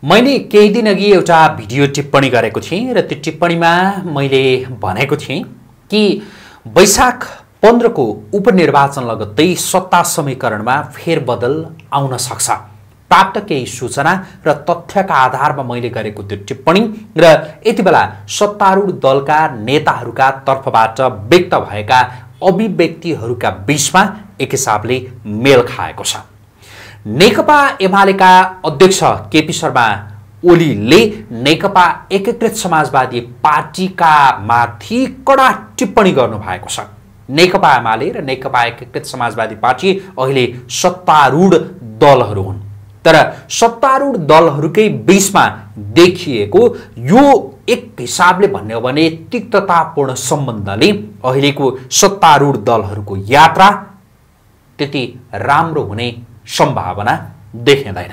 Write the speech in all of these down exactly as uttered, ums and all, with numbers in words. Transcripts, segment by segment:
मैले केही दिन अघि एउटा भिडियो टिप्पणी गरेको थिएँ र त्यो टिप्पणीमा मैले भनेको थिएँ कि वैशाख पन्ध्र को उपनिर्वाचन लगत्तै सत्ता समीकरणमा फेरबदल आउन सक्छ। प्राप्त केही सूचना र तथ्यका आधारमा मैले गरेको त्यो टिप्पणी र यति बेला सत्तारूढ दलका नेताहरूका तर्फबाट व्यक्त भएका अभिव्यक्तिहरूका बीचमा एक हिसाबले मेल खाएको छ। नेकपा एमालेका अध्यक्ष केपी शर्मा ओलीले नेकपा एकीकृत समाजवादी पार्टीका माथि कडा टिप्पणी गर्नु भएको छ। नेकपा एमाले र नेकपा एकीकृत समाजवादी पार्टी अहिले सत्तारूढ दलहरू हुन्, तर सत्तारूढ दलहरूकै बीचमा देखिएको यो एक हिसाबले भन्ने हो भने तिक्ततापूर्ण सम्बन्धले अहिलेको सत्तारूढ दलहरूको यात्रा त्यति राम्रो हुने सम्भावना देखिँदैन।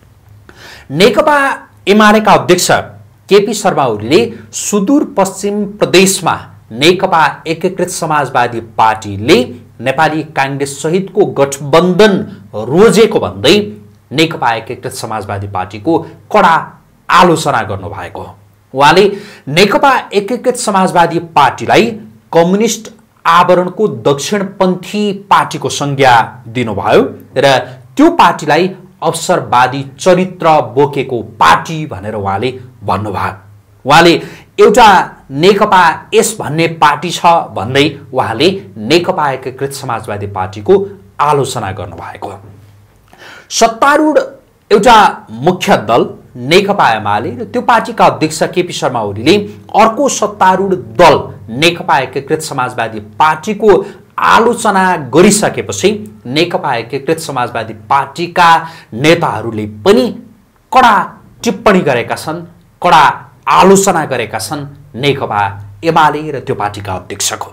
नेकपा एमालेका अध्यक्ष केपी शर्मा ओलीले सुदूरपश्चिम प्रदेशमा नेकपा एकीकृत समाजवादी पार्टीले नेपाली कांग्रेस सहितको गठबन्धन रोजेको भन्दै नेकपा एकीकृत समाजवादी पार्टीको कडा आलोचना गर्नुभएको हो। उहाँले नेकपा एकीकृत समाजवादी पार्टीलाई कम्युनिस्ट आवरणको दक्षिणपन्थी पार्टीको संज्ञा दिनुभयो र त्यो पार्टीलाई अवसरवादी चरित्र बोकेको पार्टी भनेर उहाँले भन्नुभयो। उहाँले एउटा नेकपा एस भन्ने पार्टी छ भन्दै उहाँले नेकपा एकीकृत समाजवादी पार्टीको आलोचना गर्नुभएको हो। सत्तारूढ एउटा मुख्य दल नेकपा एमाले र त्यो पार्टीका अध्यक्ष केपी शर्मा ओलीले अर्को सत्तारूढ दल नेकपा एकीकृत समाजवादी पार्टीको आलोचना गरिसकेपछि नेकपा एकीकृत समाजवादी पार्टीका नेताहरूले पनि कडा टिप्पणी गरेका छन्, कडा आलोचना गरेका छन् नेकपा एमाले र त्यो पार्टीका अध्यक्षको।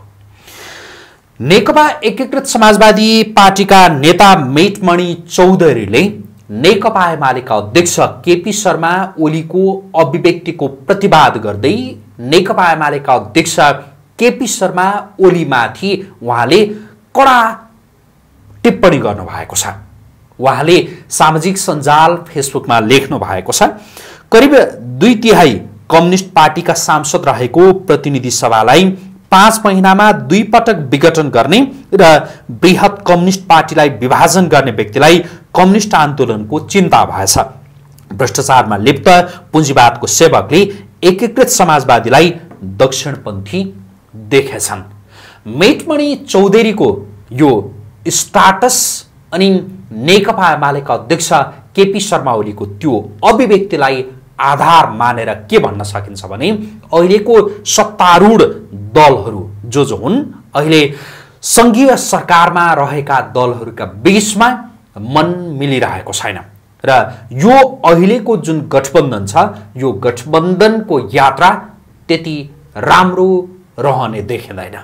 नेकपा एकीकृत समाजवादी पार्टीका नेता मेटमणि चौधरीले नेकपा एमालेका अध्यक्ष केपी शर्मा ओलीको अभिव्यक्तिको प्रतिवाद गर्दै नेकपा एमालेका अध्यक्ष केपी शर्मा ओलीमाथि उहाँले कडा टिप्पणी गर्नु भएको छ। उहाँले सामाजिक सञ्जाल फेसबुकमा लेख्नु भएको छ, करिब दुई तिहाई कम्युनिस्ट पार्टीका सांसद रहेको प्रतिनिधि सभालाई पाँच महिनामा दुई पटक विघटन गर्ने र बृहत कम्युनिस्ट पार्टीलाई विभाजन गर्ने व्यक्तिलाई कम्युनिस्ट आन्दोलनको चिन्ता भएछ। भ्रष्टाचारमा लिप्त पुँजीवादको सेवकले एकीकृत समाजवादीलाई दक्षिणपन्थी देखेछन्। मेटमणि चौधरीको यो स्टाटस अनि नेकपा एमालेका अध्यक्ष केपी शर्मा ओलीको त्यो अभिव्यक्तिलाई आधार मानेर के भन्न सकिन्छ भने अहिलेको सत्तारूढ दलहरू जो जो हुन्, अहिले संघीय सरकारमा रहेका दलहरूका बीचमा मन मिलिरहेको छैन र यो अहिलेको जुन गठबन्धन छ यो गठबन्धनको यात्रा त्यति राम्रो रहने देखिँदैन।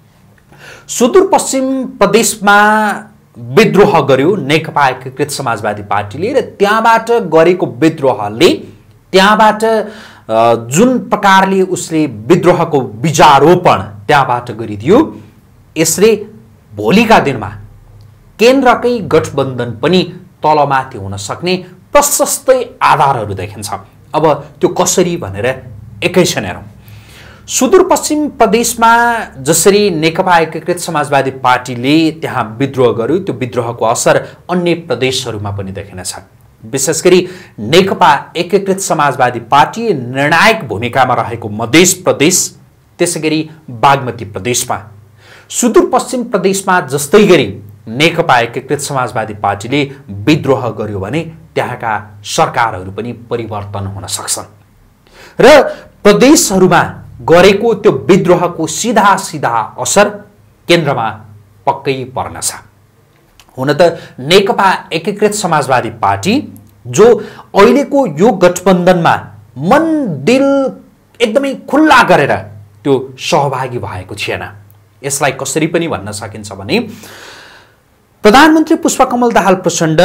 सुदूरपश्चिम प्रदेशमा विद्रोह गर्यो नेकपा एकीकृत समाजवादी पार्टीले र त्यहाँबाट गरेको विद्रोहले त्यहाँबाट जुन प्रकारले उसले विद्रोहको बीजारोपण त्यहाँबाट गरिदियो, यसले भोलिका दिनमा केन्द्रकै गठबन्धन पनि तलमाथि हुन सक्ने प्रशस्तै आधारहरू देखिन्छ। अब त्यो कसरी भनेर एकैछिन हेरौँ। सुदूरपश्चिम प्रदेशमा जसरी नेकपा एकीकृत समाजवादी पार्टीले त्यहाँ विद्रोह गर्यो, त्यो विद्रोहको असर अन्य प्रदेशहरूमा पनि देखिनेछ। विशेष गरी नेकपा एकीकृत समाजवादी पार्टी निर्णायक भूमिकामा रहेको मध्य प्रदेश, त्यसैगरी बागमती प्रदेशमा, सुदूरपश्चिम प्रदेशमा जस्तै गरी नेकपा एकीकृत समाजवादी पार्टीले विद्रोह गर्यो भने त्यहाँका सरकारहरू पनि परिवर्तन हुन सक्छन् र प्रदेशहरूमा गरेको त्यो विद्रोहको सीधा सीधा असर केन्द्रमा पक्कै पर्नेछ। हुन त नेकपा एकीकृत समाजवादी पार्टी जो अहिलेको यो गठबन्धनमा मन दिल एकदमै खुल्ला गरेर त्यो सहभागी भएको थिएन। यसलाई कसरी पनि भन्न सकिन्छ भने प्रधानमन्त्री पुष्पकमल दाहाल प्रचण्ड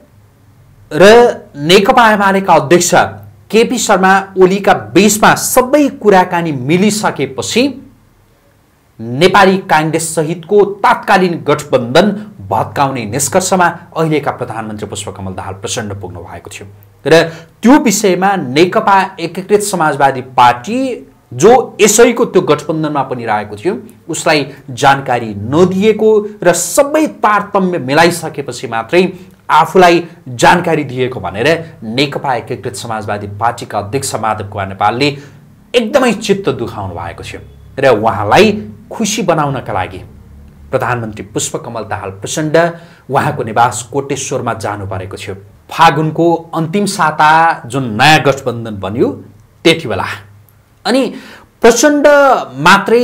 र नेकपा एमालेका अध्यक्ष केपी शर्मा ओलीका बीचमा सबै कुराकानी मिलिसकेपछि नेपाली कांग्रेस सहितको तात्कालीन गठबन्धन भत्काउने निष्कर्षमा अहिलेका प्रधानमन्त्री पुष्पकमल दाहाल प्रचण्ड पुग्नु भएको थियो। र त्यो विषयमा नेकपा एकीकृत समाजवादी पार्टी जो यसैको त्यो गठबन्धनमा पनि रहेको थियो उसलाई जानकारी नदिएको र सबै तारतम्य मिलाइसकेपछि मात्रै आफूलाई जानकारी दिएको भनेर नेकपा एकीकृत समाजवादी पार्टीका अध्यक्ष माधव कुमार नेपालले एकदमै चित्त दुखाउनु भएको थियो र उहाँलाई खुसी बनाउनका लागि प्रधानमन्त्री पुष्पकमल दाहाल प्रचण्ड उहाँको निवास कोटेश्वरमा जानु परेको थियो। फागुनको अन्तिम साता जुन नयाँ गठबन्धन बन्यो त्यति बेला अनि प्रचण्ड मात्रै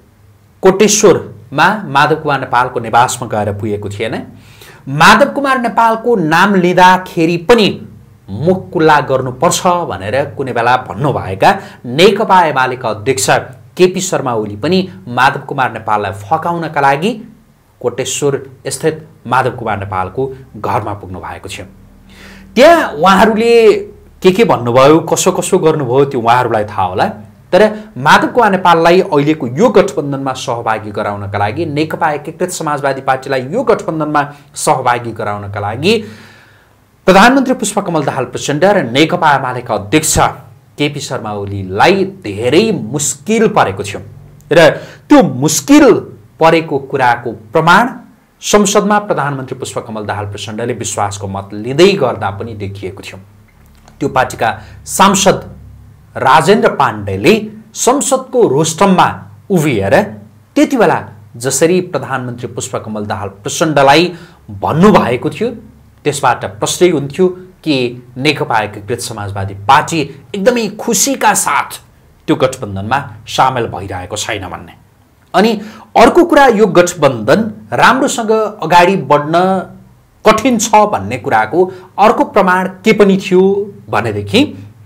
कोटेश्वरमा माधव कुमार नेपालको निवासमा गएर पुगेको थिएन। माधव कुमार नेपालको नाम लिँदाखेरि पनि मुख खुल्ला गर्नुपर्छ भनेर कुनै बेला भन्नुभएका नेकपा एमालेका अध्यक्ष केपी शर्मा ओली पनि माधव कुमार नेपाललाई फकाउनका लागि कोटेश्वर स्थित माधव कुमार नेपालको घरमा पुग्नु भएको थियो। त्यहाँ उहाँहरूले के के भन्नुभयो कसो कसो गर्नुभयो त्यो उहाँहरूलाई थाहा होला। तर माधव कुमार नेपाललाई अहिलेको यो गठबन्धनमा सहभागी गराउनका लागि नेकपा एकीकृत समाजवादी पार्टीलाई यो गठबन्धनमा सहभागी गराउनका लागि प्रधानमन्त्री पुष्पकमल दाहाल प्रचण्ड र नेकपा एमालेका अध्यक्ष केपी शर्मा ओलीलाई धेरै मुस्किल परेको थियो र त्यो मुस्किल परेको कुराको प्रमाण संसदमा प्रधानमन्त्री पुष्पकमल दाहाल प्रचण्डले विश्वासको मत लिँदै गर्दा पनि देखिएको थियो। त्यो पार्टीका सांसद राजेन्द्र पाण्डेले संसदको रोस्टममा उभिएर त्यति बेला जसरी प्रधानमन्त्री पुष्पकमल दाहाल प्रचण्डलाई भन्नुभएको थियो त्यसबाट प्रश्नै हुन्थ्यो कि नेकपा एकीकृत समाजवादी पार्टी एकदमै खुसीका साथ त्यो गठबन्धनमा सामेल भइरहेको छैन भन्ने। अनि अर्को कुरा यो गठबन्धन राम्रोसँग अगाडि बढ्न कठिन छ भन्ने कुराको अर्को प्रमाण के पनि थियो भनेदेखि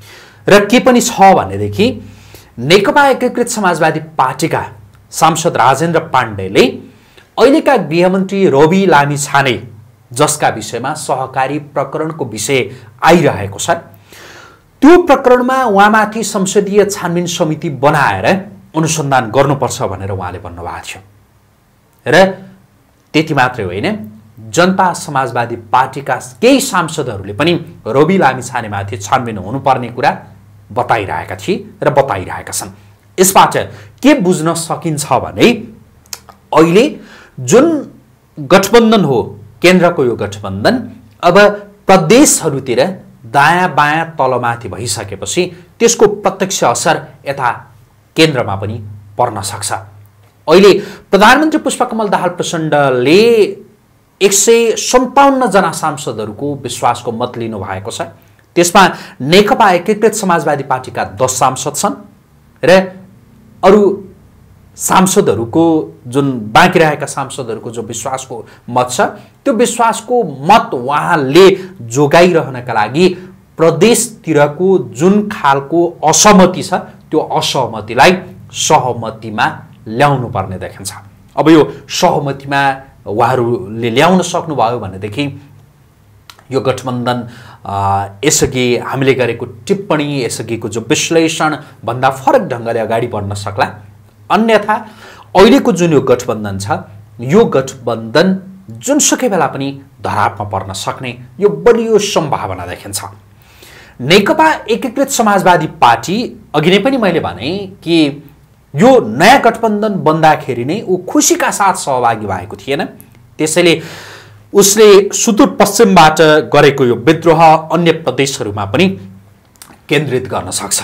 र के पनि छ भनेदेखि नेकपा एकीकृत समाजवादी पार्टीका सांसद राजेन्द्र पाण्डेले अहिलेका गृहमन्त्री रवि लामिछाने जसका विषयमा सहकारी प्रकरणको विषय आइरहेको छ त्यो प्रकरणमा उहाँमाथि संसदीय छानबिन समिति बनाएर अनुसन्धान गर्नुपर्छ भनेर उहाँले भन्नुभएको थियो। र त्यति मात्रै होइन जनता समाजवादी पार्टीका केही सांसदहरूले पनि रवि लामिछानेमाथि छानबिन हुनुपर्ने कुरा बताइरहेका थिए र बताइरहेका छन्। यसबाट के बुझ्न सकिन्छ भने अहिले जुन गठबन्धन हो केन्द्रको यो गठबन्धन अब प्रदेशहरूतिर दायाँ बायाँ तलमाथि भइसकेपछि त्यसको प्रत्यक्ष असर यता केन्द्रमा पनि पर्न सक्छ। अहिले प्रधानमन्त्री पुष्पकमल दाहाल प्रचण्डले एक सय सन्ताउन्न जना सांसदहरूको विश्वासको मत लिनु भएको छ। त्यसमा नेकपा एकीकृत समाजवादी पार्टीका दस सांसद छन् र अरू सांसदहरूको जुन बाँकी रहेका सांसदहरूको जो विश्वासको मत छ त्यो विश्वासको मत उहाँले जोगाइरहनका लागि प्रदेशतिरको जुन खालको असहमति छ त्यो असहमतिलाई सहमतिमा ल्याउनु पर्ने देखिन्छ। अब यो सहमतिमा उहाँहरूले ल्याउन सक्नुभयो भनेदेखि यो गठबन्धन यसअघि हामीले गरेको टिप्पणी यसअघिको जो विश्लेषण भन्दा फरक ढङ्गले अगाडि बढ्न सक्ला। अन्यथा अहिलेको जुन यो गठबन्धन छ यो गठबन्धन जुनसुकै बेला पनि धरापमा पर्न सक्ने यो बलियो सम्भावना देखिन्छ। नेकपा एकीकृत समाजवादी पार्टी अघि नै पनि मैले भने कि यो नयाँ गठबन्धन बन्दाखेरि नै ऊ खुसीका साथ सहभागी भएको थिएन। त्यसैले उसले सुदूरपश्चिमबाट गरेको यो विद्रोह अन्य प्रदेशहरूमा पनि केन्द्रित गर्न सक्छ।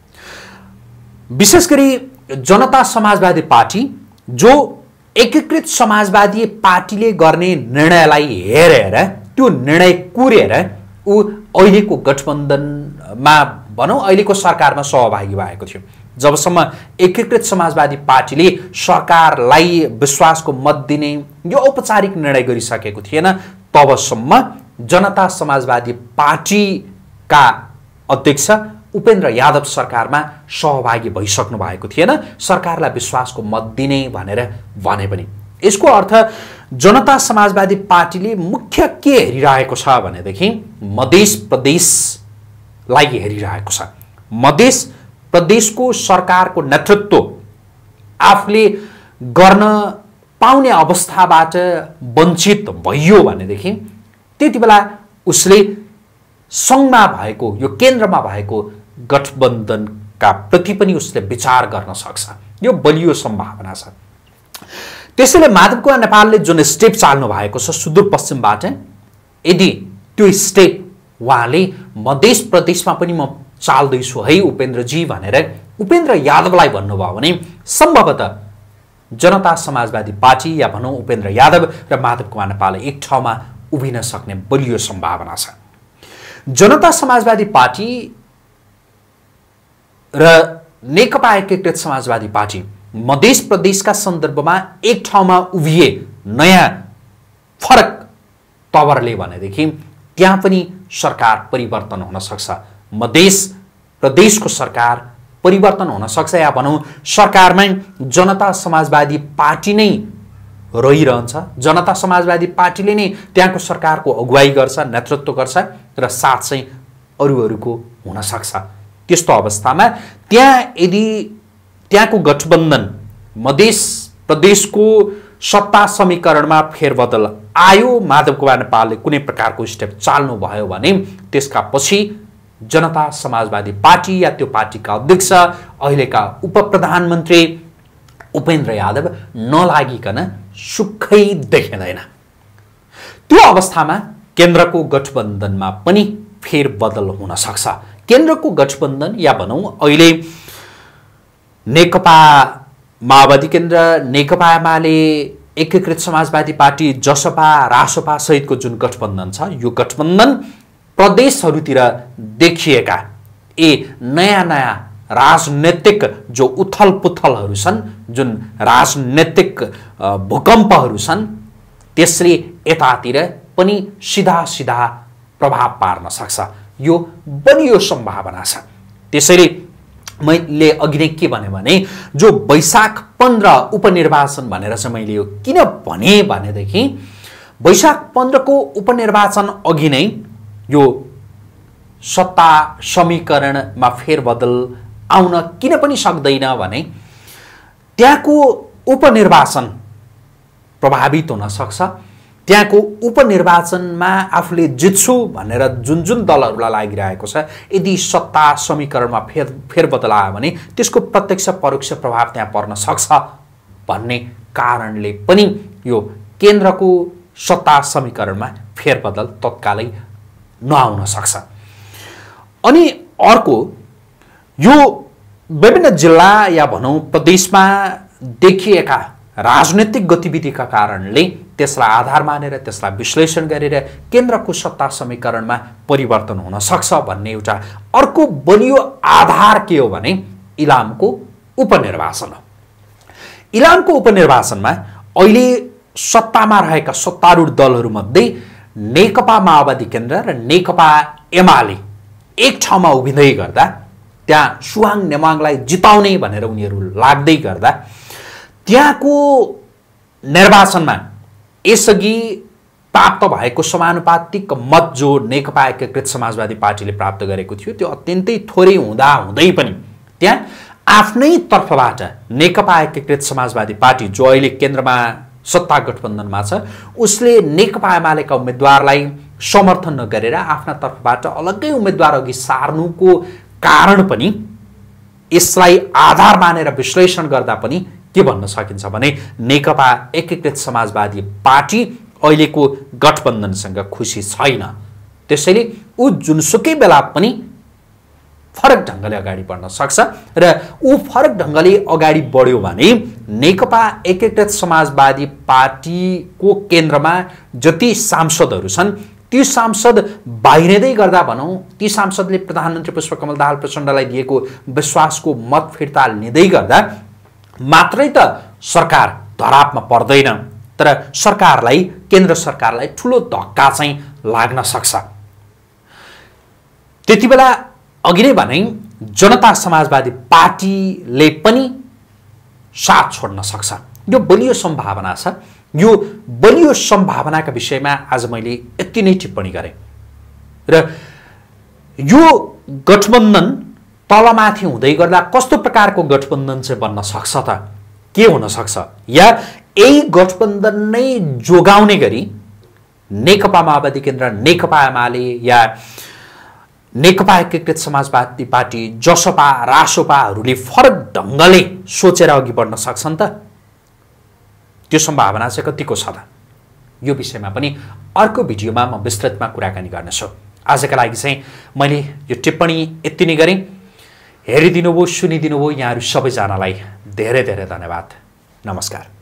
विशेष गरी जनता समाजवादी पार्टी जो एकीकृत समाजवादी पार्टीले गर्ने निर्णयलाई हेरेर त्यो निर्णय कुरेर ऊ अहिलेको गठबन्धनमा भनौँ अहिलेको सरकारमा सहभागी भएको थियो। जबसम्म एकीकृत समाजवादी पार्टीले सरकारलाई विश्वासको मत दिने यो औपचारिक निर्णय गरिसकेको थिएन तबसम्म जनता समाजवादी पार्टीका अध्यक्ष उपेन्द्र यादव सरकारमा सहभागी भइसक्नु भएको थिएन सरकारलाई विश्वासको मत दिने भनेर भने पनि। यसको अर्थ जनता समाजवादी पार्टीले मुख्य के हेरिरहेको छ भनेदेखि मधेस प्रदेशलाई हेरिरहेको छ। मधेस प्रदेशको सरकारको नेतृत्व आफूले गर्न पाउने अवस्थाबाट वञ्चित भइयो भनेदेखि त्यति बेला उसले सङ्घमा भएको यो केन्द्रमा भएको गठबन्धनका प्रति पनि उसले विचार गर्न सक्छ। यो बलियो सम्भावना छ। त्यसैले माधव कुमार नेपालले जुन स्टेप चाल्नु भएको छ सुदूरपश्चिमबाट, यदि त्यो स्टेप उहाँले मध्य प्रदेशमा पनि म चाल्दैछु है उपेन्द्रजी भनेर उपेन्द्र यादवलाई भन्नुभयो भने सम्भवतः जनता समाजवादी पार्टी या भनौँ उपेन्द्र यादव र माधव कुमार नेपाल एक ठाउँमा उभिन सक्ने बलियो सम्भावना छ। जनता समाजवादी पार्टी र नेकपा एकीकृत समाजवादी पार्टी मध्य प्रदेशका सन्दर्भमा एक ठाउँमा उभिए नयाँ फरक तवरले भनेदेखि त्यहाँ पनि सरकार परिवर्तन हुन सक्छ। मध्य प्रदेशको सरकार परिवर्तन हुन सक्छ या भनौँ सरकारमा जनता समाजवादी पार्टी नै रहिरहन्छ। जनता समाजवादी पार्टीले नै त्यहाँको सरकारको अगुवाई गर्छ, नेतृत्व गर्छ र साथ चाहिँ अरूहरूको हुन सक्छ। त्यस्तो अवस्थामा त्यहाँ यदि त्यहाँको गठबन्धन मध्य प्रदेशको सत्ता समीकरणमा फेरबदल आयो, माधव कुमार नेपालले कुनै प्रकारको स्टेप चाल्नु भयो भने त्यसका पछि जनता समाजवादी पार्टी या त्यो पार्टीका अध्यक्ष अहिलेका उप प्रधानमन्त्री उपेन्द्र यादव नलागिकन सुखै देखिँदैन। त्यो अवस्थामा केन्द्रको गठबन्धनमा पनि फेरबदल हुन सक्छ। केन्द्रको गठबन्धन या भनौँ अहिले नेकपा माओवादी केन्द्र, नेकपा एमाले, एकीकृत समाजवादी पार्टी, जसपा, रासपा सहितको जुन गठबन्धन छ, यो गठबन्धन प्रदेशहरूतिर देखिएका ए नयाँ नयाँ राजनैतिक जो उथल पुथलहरू छन्, जुन राजनैतिक भूकम्पहरू छन्, त्यसले यतातिर पनि सिधा सिधा प्रभाव पार्न सक्छ। यो बलियो सम्भावना छ। त्यसैले मैले अघि नै के भने भने जो वैशाख पन्ध्र उपनिर्वाचन भनेर चाहिँ मैले यो किन भने भनेदेखि वैशाख पन्ध्रको उपनिर्वाचन अघि नै यो सत्ता समीकरणमा फेरबदल आउन किन पनि सक्दैन भने त्यहाँको उपनिर्वाचन प्रभावित हुन सक्छ। त्यहाँको उपनिर्वाचनमा आफूले जित्छु भनेर जुन जुन दलहरूलाई लागिरहेको छ, यदि सत्ता समीकरणमा फेर फेरबदल आयो भने त्यसको प्रत्यक्ष परोक्ष प्रभाव त्यहाँ पर्न सक्छ भन्ने कारणले पनि यो केन्द्रको सत्ता समीकरणमा फेरबदल तत्कालै नआउन सक्छ। अनि अर्को यो विभिन्न जिल्ला या भनौँ प्रदेशमा देखिएका राजनैतिक गतिविधिका कारणले त्यसलाई आधार मानेर त्यसलाई विश्लेषण गरेर केन्द्रको सत्ता समीकरणमा परिवर्तन हुन सक्छ भन्ने एउटा अर्को बलियो आधार के हो भने इलामको उपनिर्वाचन हो। इलामको उपनिर्वाचनमा अहिले सत्तामा रहेका सत्तारूढ दलहरूमध्ये नेकपा माओवादी केन्द्र र नेकपा एमाले एक ठाउँमा उभिँदै गर्दा, त्यहाँ सुहाङ नेमाङलाई जिताउने भनेर उनीहरू लाग्दै गर्दा, त्यहाँको निर्वाचनमा यसअघि प्राप्त भएको समानुपातिक मत जो नेकपा एकीकृत समाजवादी पार्टीले प्राप्त गरेको थियो त्यो अत्यन्तै थोरै हुँदा हुँदै पनि त्यहाँ आफ्नै तर्फबाट नेकपा एकीकृत समाजवादी पार्टी जो अहिले केन्द्रमा सत्ता गठबन्धनमा छ, उसले नेकपा एमालेका उम्मेदवारलाई समर्थन नगरेर आफ्ना तर्फबाट अलग्गै उम्मेदवार अघि सार्नुको कारण पनि यसलाई आधार मानेर विश्लेषण गर्दा पनि के भन्न सकिन्छ भने नेकपा एकीकृत समाजवादी पार्टी अहिलेको गठबन्धनसँग खुसी छैन। त्यसैले ऊ जुनसुकै बेला पनि फरक ढङ्गले अगाडि बढ्न सक्छ र ऊ फरक ढङ्गले अगाडि बढ्यो भने नेकपा एकीकृत समाजवादी पार्टीको केन्द्रमा जति सांसदहरू छन् ती सांसद बाहिरिँदै गर्दा भनौँ ती सांसदले प्रधानमन्त्री पुष्पकमल दाहाल प्रचण्डलाई दिएको विश्वासको मत फिर्ता लिँदै गर्दा मात्रै त सरकार धरापमा पर्दैन, तर सरकारलाई केन्द्र सरकारलाई ठुलो धक्का चाहिँ लाग्न सक्छ। त्यति बेला अघि नै भने जनता समाजवादी पार्टीले पनि साथ छोड्न सक्छ। यो बलियो सम्भावना छ। यो बलियो सम्भावनाका विषयमा आज मैले यति नै टिप्पणी गरेँ र यो गठबन्धन तलमाथि हुँदै गर्दा कस्तो प्रकारको गठबन्धन चाहिँ बन्न सक्छ त, के हुन सक्छ, या यही गठबन्धन नै जोगाउने गरी नेकपा माओवादी केन्द्र, नेकपा एमाले या नेकपा एकीकृत समाजवादी पार्टी, जसपा, रासोपाहरूले फरक ढङ्गले सोचेर अघि बढ्न सक्छन् त? त्यो सम्भावना चाहिँ कतिको छ त? यो विषयमा पनि अर्को भिडियोमा म विस्तृतमा कुराकानी गर्नेछु। आजका लागि चाहिँ मैले यो टिप्पणी यति नै गरेँ। हेरिदिनु भयो, सुनिदिनु भयो, यहाँहरू सबैजनालाई धेरै धेरै धन्यवाद। नमस्कार।